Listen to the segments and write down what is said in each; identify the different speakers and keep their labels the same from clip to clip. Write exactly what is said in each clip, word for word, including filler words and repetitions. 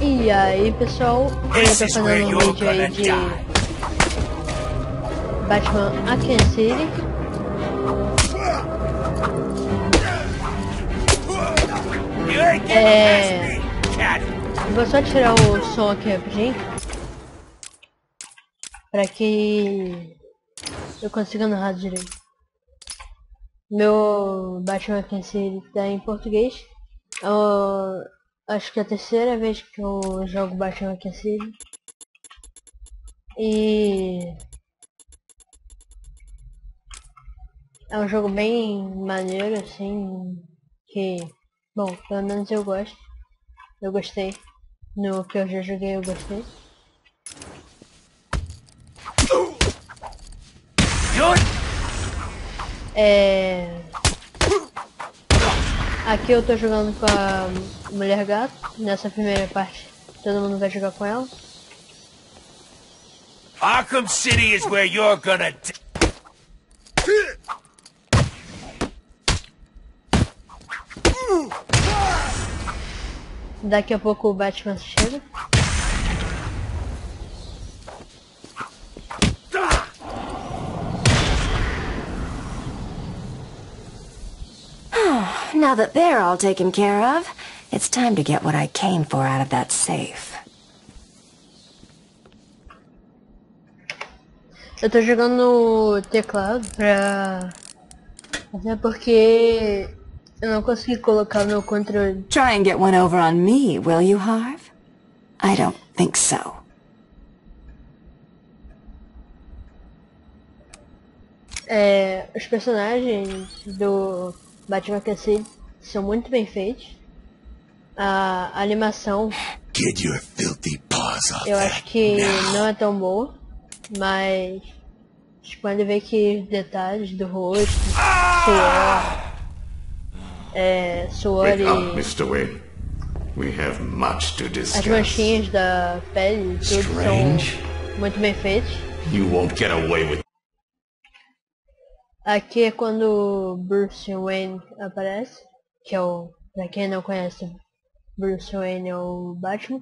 Speaker 1: E aí pessoal, eu tô fazendo um vídeo aí de Batman Arkham City. É... Vou só tirar o som aqui rapidinho para que eu consiga narrar direito. Meu Batman Arkham City tá em português. Eu acho que é a terceira vez que eu jogo Batman Arkham City. E é um jogo bem maneiro, assim, que, bom, pelo menos eu gosto. Eu gostei. No que eu já joguei eu gostei. É... Aqui eu tô jogando com a Mulher Gato. Nessa primeira parte todo mundo vai jogar com ela.
Speaker 2: Arkham City is where you're gonna d
Speaker 1: Daqui a pouco o Batman chega.
Speaker 3: Now that they're all taken care of, it's time to get what I came for out of that safe.
Speaker 1: Eu tô jogando no teclado pra... Até porque eu não consegui colocar meu controle.
Speaker 3: Try and get one over on me, will you, Harv? I don't think so.
Speaker 1: É, os personagens do Batman Arkham City são muito bem feitos. A animação
Speaker 2: Get your filthy paws off
Speaker 1: eu
Speaker 2: that
Speaker 1: acho que
Speaker 2: now.
Speaker 1: não é tão boa, mas pode ver que os detalhes do rosto, suor, é, suor
Speaker 4: Wake
Speaker 1: e
Speaker 4: up, mister Wayne. We have much to
Speaker 1: as
Speaker 4: discuss.
Speaker 1: manchinhas da pele, tudo
Speaker 4: Strange.
Speaker 1: são muito bem feitos.
Speaker 4: You won't get away with.
Speaker 1: Aqui é quando Bruce Wayne aparece, que é o, pra quem não conhece, Bruce Wayne é o Batman.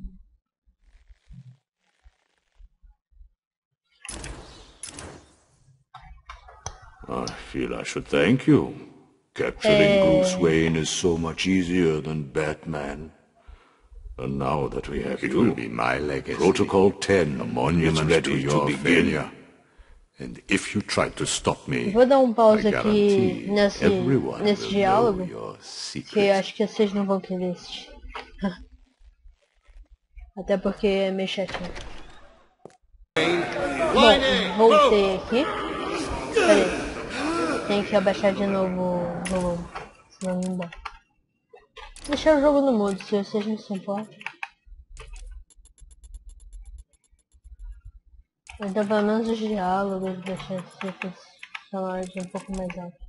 Speaker 4: I feel I should thank you. Capturing Bruce Wayne is so much easier than Batman. And now that we have
Speaker 5: It
Speaker 4: you,
Speaker 5: will be my legacy.
Speaker 4: Protocol ten, a monument
Speaker 5: It's ready
Speaker 4: to your
Speaker 5: to begin.
Speaker 4: failure. And if you try to stop me,
Speaker 1: Vou dar um
Speaker 4: I
Speaker 1: pause aqui
Speaker 4: guarantee
Speaker 1: nesse,
Speaker 4: everyone
Speaker 1: nesse
Speaker 4: will
Speaker 1: diálogo,
Speaker 4: know your
Speaker 1: que
Speaker 4: secret.
Speaker 1: acho que vocês não vão querer assistir. Até porque é meio chatinho. Bom, voltei aqui. Peraí. Tem que abaixar de novo o volume, senão não dá. Deixar o jogo no mudo, se vocês não se importam. Então pelo menos os diálogos deixar esse personagem um pouco mais alto.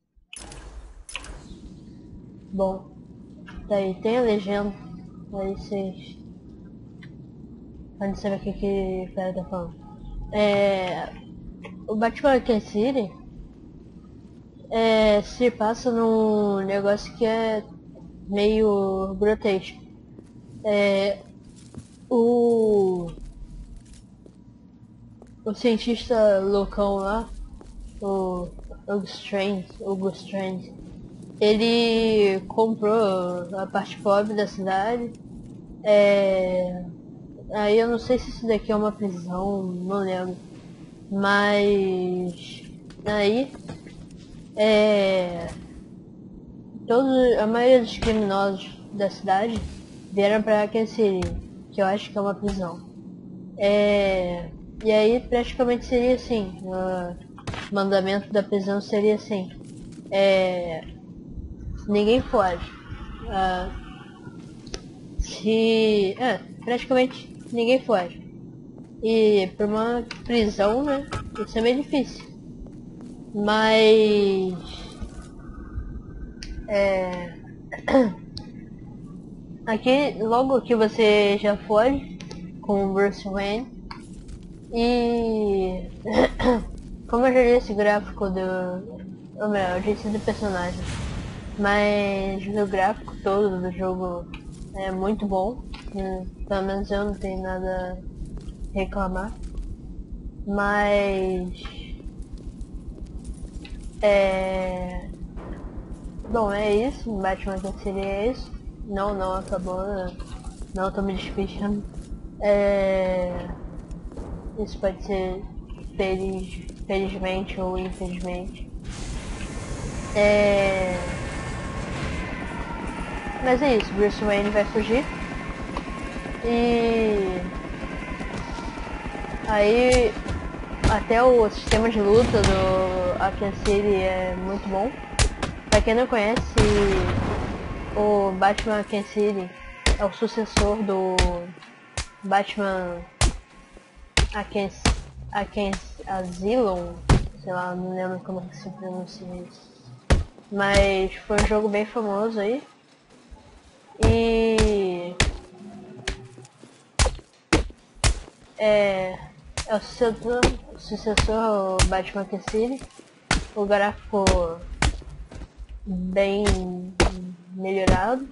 Speaker 1: Bom, tá aí, tem a legenda, aí vocês podem saber o que, que o cara tá falando. É, o Batman Arkham City é, se passa num negócio que é meio grotesco. É, o, o cientista loucão lá, o Hugo Strange, Hugo Strange, ele comprou a parte pobre da cidade. É, aí eu não sei se isso daqui é uma prisão, não lembro. Mas aí é, todos, a maioria dos criminosos da cidade vieram para Arkham City, que eu acho que é uma prisão. É, e aí praticamente seria assim, o mandamento da prisão seria assim, é, ninguém foge. Uh, se, é, praticamente ninguém foge. E para uma prisão, né, isso é meio difícil. Mas é, aqui logo que você já foge com o Bruce Wayne e como eu já disse, o gráfico do, ou melhor, eu disse do personagem, mas o gráfico todo do jogo é muito bom. Hum, pelo menos eu não tenho nada a reclamar. Mas... É... Bom, é isso. Batman Arkham City é isso. Não, não acabou. Não tô me despedindo. É... Isso pode ser feliz, felizmente ou infelizmente. É... Mas é isso, Bruce Wayne vai fugir. E... Aí... Até o sistema de luta do Arkham City é muito bom. Pra quem não conhece, o Batman Arkham City é o sucessor do Batman Arkham, Arkham Asylum, sei lá, não lembro como que se pronuncia isso. Mas foi um jogo bem famoso aí. E... É... É o sucessor, o sucessor o Batman Arkham City. O gráfico bem melhorado.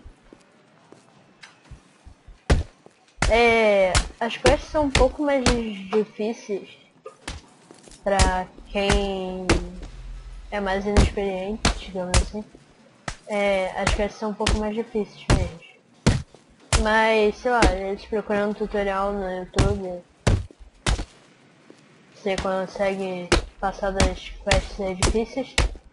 Speaker 1: É, as quests são um pouco mais difíceis pra quem é mais inexperiente, digamos assim. É, as quests são um pouco mais difíceis mesmo. Mas, sei lá, eles procurando tutorial no YouTube, você consegue passar das quests difíceis.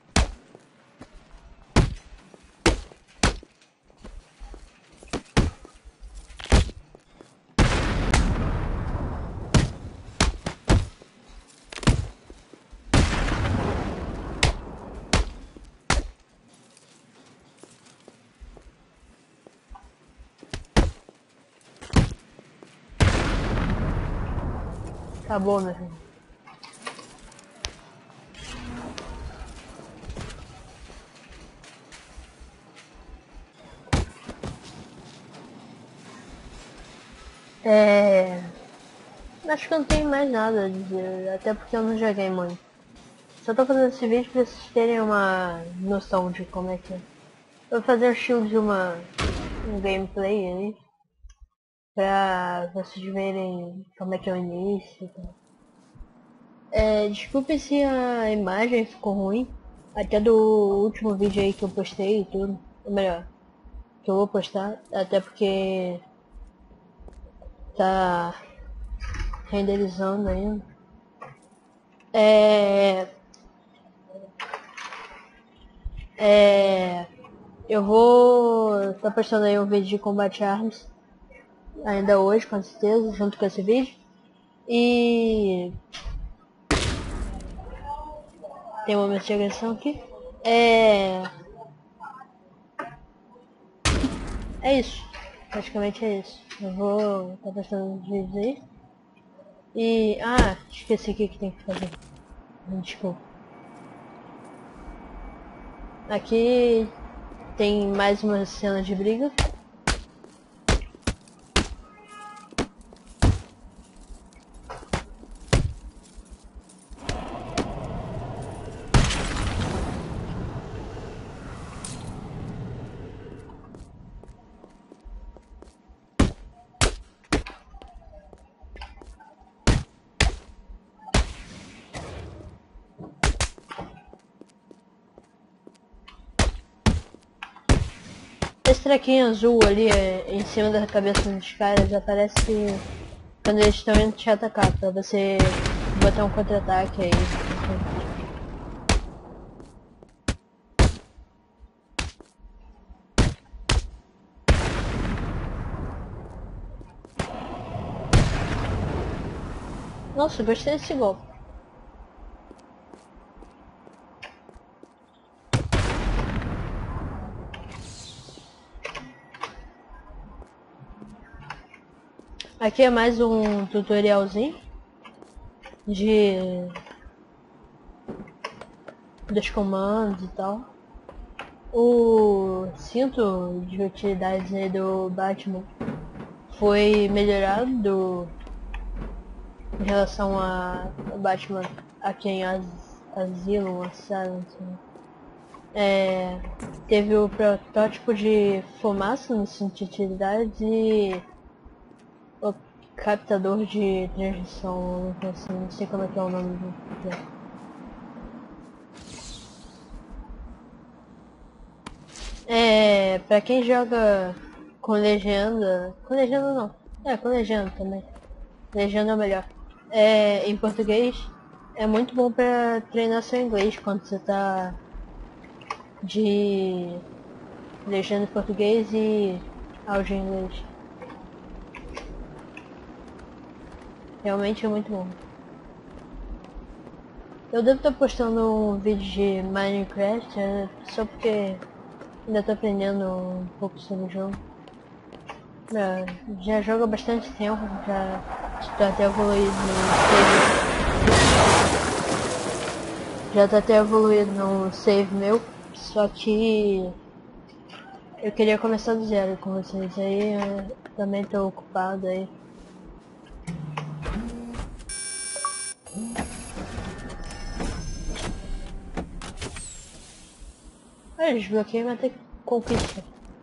Speaker 1: Acabou, meu filho. É... Acho que eu não tenho mais nada a dizer, até porque eu não joguei muito. Só tô fazendo esse vídeo pra vocês terem uma noção de como é que é. Eu vou fazer o estilo de uma um gameplay aí, pra vocês verem como é que é o início. É, desculpe se a imagem ficou ruim, até do último vídeo aí que eu postei e tudo, ou melhor, que eu vou postar, até porque tá renderizando ainda. É... É... Eu vou estar tá postando aí um vídeo de Combat Arms ainda hoje, com certeza, junto com esse vídeo. E... Tem um momento de agressão aqui. É... É isso. Praticamente é isso. Eu vou estar tá postando uns vídeos aí. E... Ah, esqueci o que que tem que fazer. Desculpa. Aqui tem mais uma cena de briga. Esse trequinho azul ali é, em cima da cabeça dos caras aparece quando eles estão indo te atacar, pra você botar um contra-ataque aí. Nossa, gostei desse golpe. Aqui é mais um tutorialzinho de dos comandos e tal. O cinto de utilidades aí do Batman foi melhorado do, em relação a Batman Arkham Asylum, Asylum. É, teve o protótipo de fumaça no cinto de utilidades e o captador de transmissão, assim, não sei como é que é o nome do jogo. É, pra quem joga com legenda, com legenda não, é, com legenda também, legenda é o melhor, é, em português, é muito bom pra treinar seu inglês quando você tá de legenda em português e áudio em inglês. Realmente é muito bom. Eu devo estar postando um vídeo de Minecraft, é, só porque ainda tô aprendendo um pouco sobre o jogo. É, já jogo há bastante tempo, já estou até evoluído no save. Já tá até evoluído no save meu, só que eu queria começar do zero com vocês aí, eu também tô ocupado aí. Ah, eu desbloqueei uma até conquista.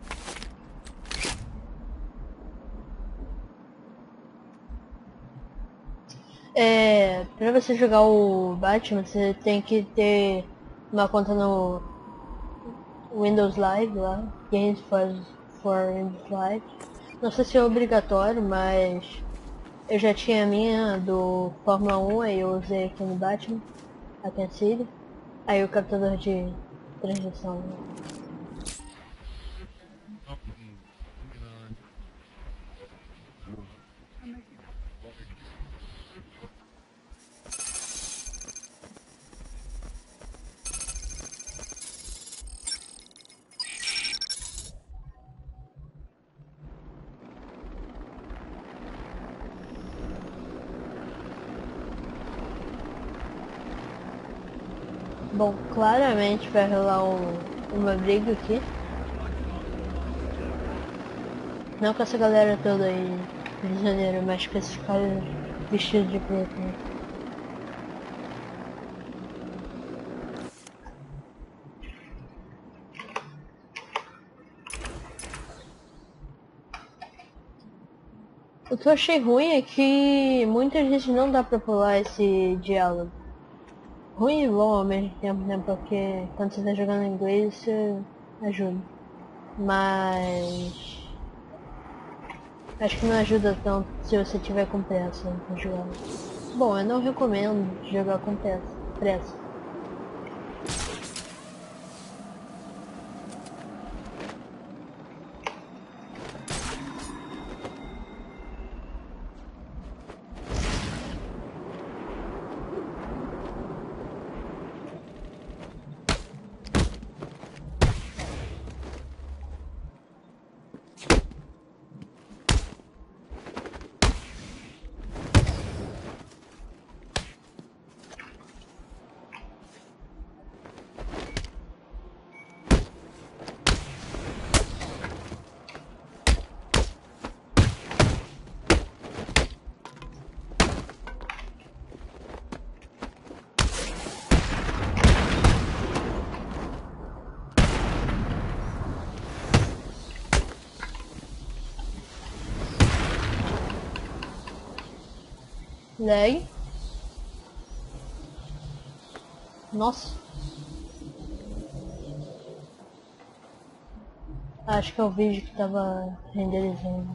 Speaker 1: É, pra você jogar o Batman, você tem que ter uma conta no Windows Live lá, Games for, for Windows Live. Não sei se é obrigatório, mas eu já tinha a minha do Fórmula um, aí eu usei aqui no Batman, a City. Aí o captador de transmissão. Bom, claramente vai rolar um, uma briga aqui. Não com essa galera toda aí, prisioneiro, mas com esses caras vestidos de preto. Né? O que eu achei ruim é que muitas vezes não dá pra pular esse diálogo. Ruim e bom ao mesmo tempo, né? Porque quando você tá jogando em inglês, você ajuda. Mas acho que não ajuda tanto se você tiver com pressa pra jogar. Bom, eu não recomendo jogar com pressa. Lag. Nossa. Acho que é o vídeo que tava renderizando.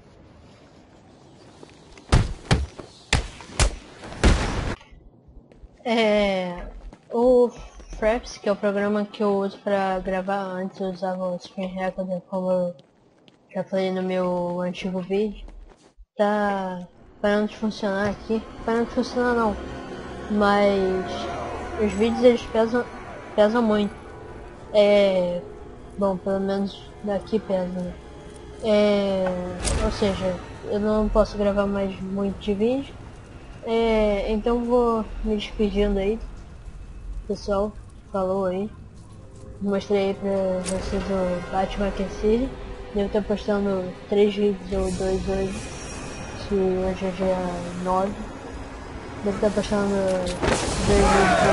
Speaker 1: É, o Fraps, que é o programa que eu uso para gravar, antes eu usava o Screen Recorder, como eu já falei no meu antigo vídeo, tá parando de funcionar aqui. Parando de funcionar não, mas os vídeos eles pesam, pesam muito. É, bom, pelo menos daqui pesa, né? É, ou seja, eu não posso gravar mais muito de vídeo. É, então vou me despedindo aí, pessoal. Falou aí. Mostrei aí pra vocês o Batman City. Devo estar postando três vídeos ou dois hoje. Se hoje é dia nove. Devo estar postando dois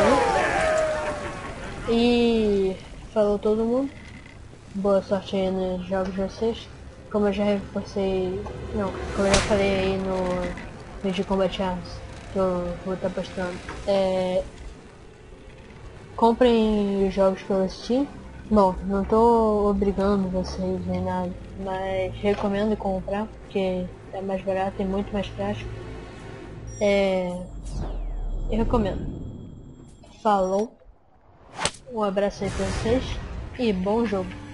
Speaker 1: vídeos aí. E falou todo mundo. Boa sorte aí nos jogos de vocês. como eu já reforcei, não, como eu já falei aí no vídeo de Combat Arms, que eu vou estar postando, é, comprem os jogos pelo Steam. Bom, não tô obrigando vocês nem nada, mas recomendo comprar, porque é mais barato e muito mais prático. É, eu recomendo. Falou, um abraço aí pra vocês e bom jogo.